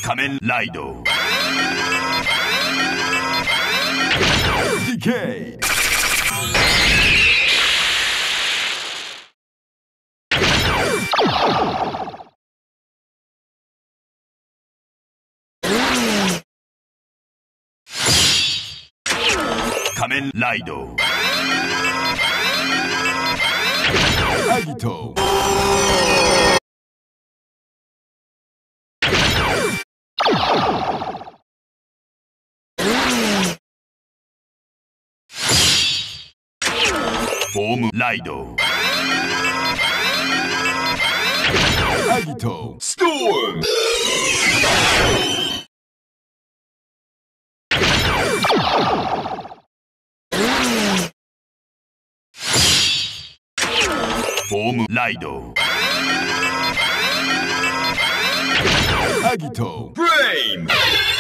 仮面ライド。DK。仮面ライド。アギト。フォームライド。アギト。ストーム。フォームライド。アギト。ブレイン。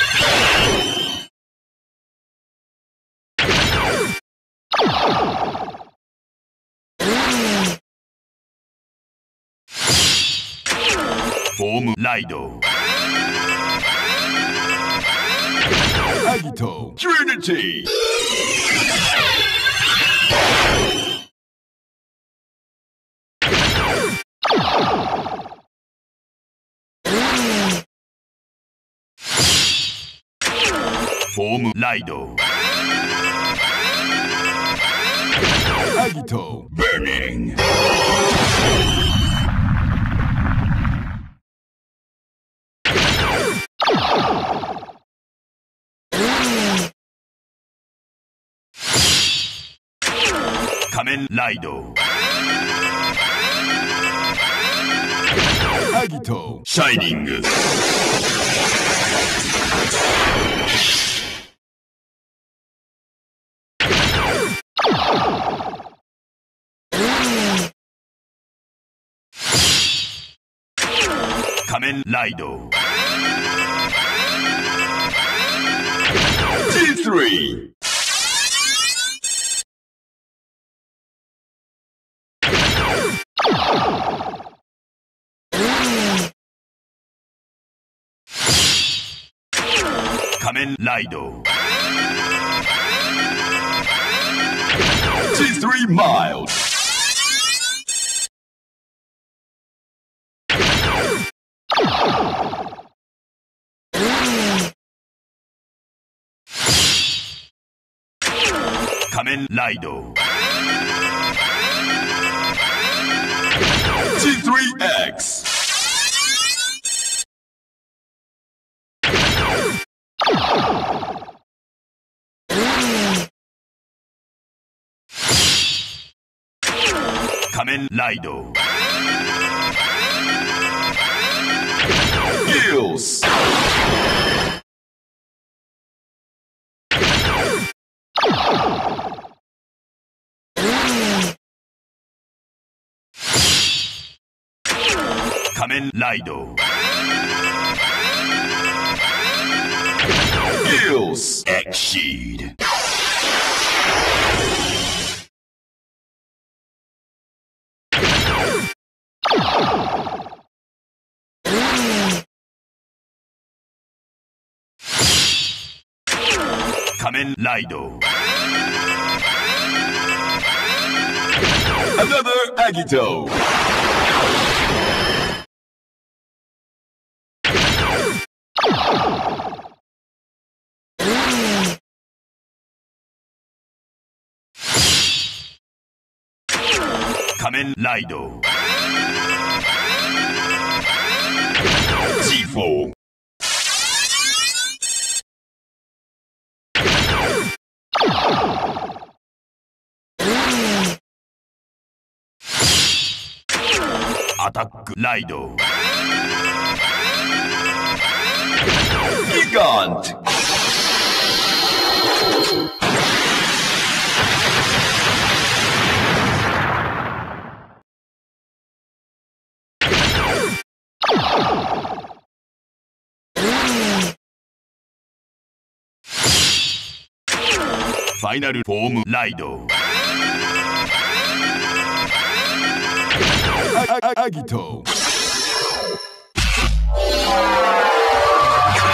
フォームライド。アギト。トリニティ。フォームライド。アギト。バーニング。仮面ライド。アギト。シャイニング。仮面ライド。G3。仮面ライド。G3 miles。仮面ライド。G3X。仮面ライド。ギルス。仮面ライド。ギルス。エクシード。仮面ライド。Another Agito。仮面ライド。G4。アタックライド。ギガント。ファイナルフォームライド。アギト。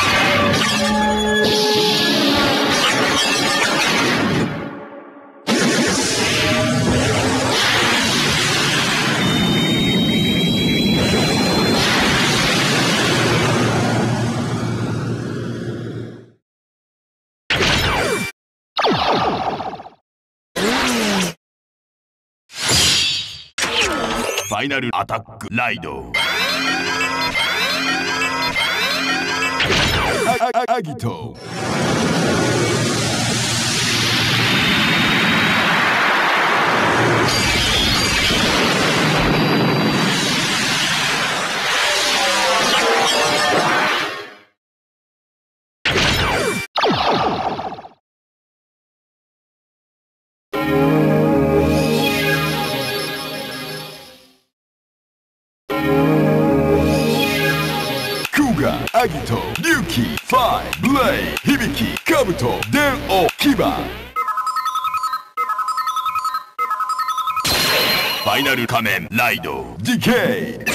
ファイナルアタックライド。アギト。アギト、龍騎、ファイ、ブレイ、響き、カブト、電王、牙。ファイナル仮面、ライド、ディケイ。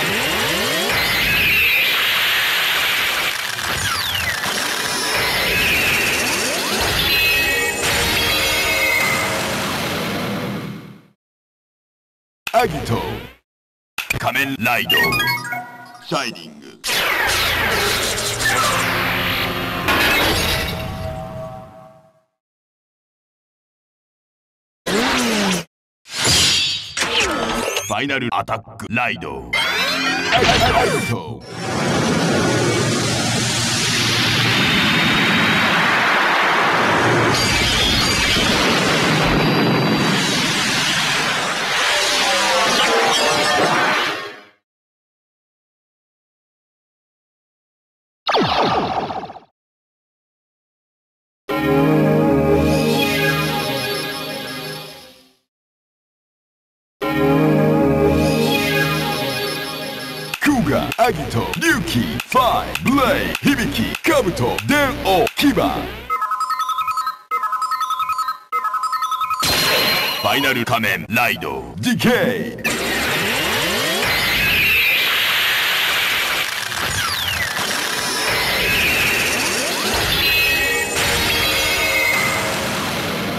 アギト、仮面ライド、シャイニング。ファイナルアタックライド。アギト。アギト、龍騎、ファイ、ブレイ、響き、カブト、電王、牙。ファイナル仮面ライド、ディケイ。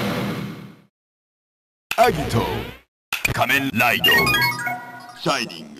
アギト、仮面ライド、シャイニング。